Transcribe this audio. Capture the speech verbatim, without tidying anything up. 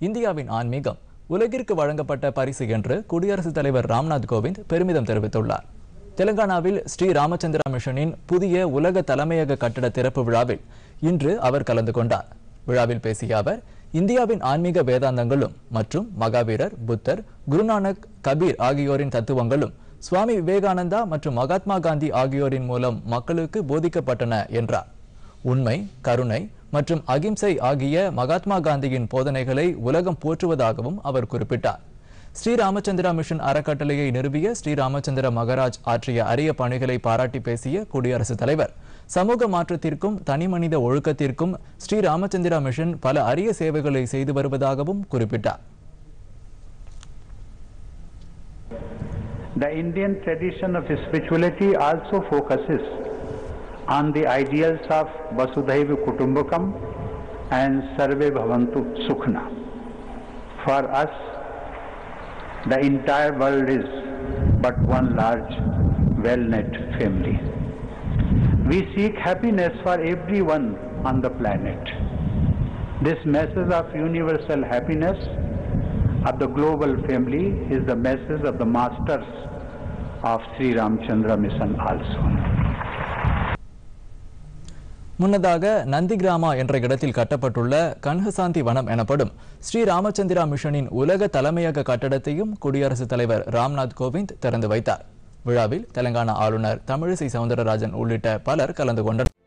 இந்தியாவின் ஆன்மீகம் உலகிற்கு வழங்கப்பட்ட பரிசு என்று குடியரசுத் தலைவர் ராம்நாத் கோவிந்த் பெருமிதம் தெரிவித்துள்ளார். தெலங்கானாவில் ஸ்ரீ ராமச்சந்திரா மிஷனின் புதிய உலக தலைமையக கட்டட திறப்பு விழாவில் இன்று அவர் கலந்து கொண்டார். விழாவில் பேசிய அவர், இந்தியாவின் ஆன்மீக வேதாந்தங்களும் மற்றும் மகாவீரர், புத்தர், குருநானக், கபீர் ஆகியோரின் தத்துவங்களும் சுவாமி விவேகானந்தா மற்றும் மகாத்மா காந்தி ஆகியோரின் மூலம் மக்களுக்கு போதிக்கப்பட்டன என்றார். உண்மை, கருணை மற்றும் அகிம்சை ஆகிய மகாத்மா காந்தியின் போதனைகளை உலகம் போற்றுவதாகவும் அவர் குறிப்பிட்டார். ஸ்ரீ ராமச்சந்திரா மிஷன் அறக்கட்டளையை நிறுவிய ஸ்ரீ ராமச்சந்திர மகராஜ் ஆற்றிய அரிய பணிகளை பாராட்டி பேசிய குடியரசுத் தலைவர், சமூக மாற்றத்திற்கும் தனிமனித ஒழுக்கத்திற்கும் ஸ்ரீ ராமச்சந்திரா மிஷன் பல அரிய சேவைகளை செய்து வருவதாகவும் குறிப்பிட்டார். The Indian tradition of spirituality also focuses on the ideals of Vasudhaiva Kutumbakam and Sarve Bhavantu Sukhna. For us, the entire world is but one large, well-knit family. We seek happiness for everyone on the planet. This message of universal happiness of the global family is the message of the masters of Sri Ramchandra Mission also. முன்னதாக நந்திகிராமா என்ற இடத்தில் கட்டப்பட்டுள்ள கன்ஹசாந்தி வனம் எனப்படும் ஸ்ரீ ராமச்சந்திரா மிஷனின் உலக தலைமையக கட்டடத்தையும் குடியரசுத் தலைவர் ராம்நாத் கோவிந்த் திறந்து வைத்தார். விழாவில் தெலங்கானா ஆளுநர் தமிழிசை சவுந்தரராஜன் உள்ளிட்ட பலர் கலந்து கொண்டனர்.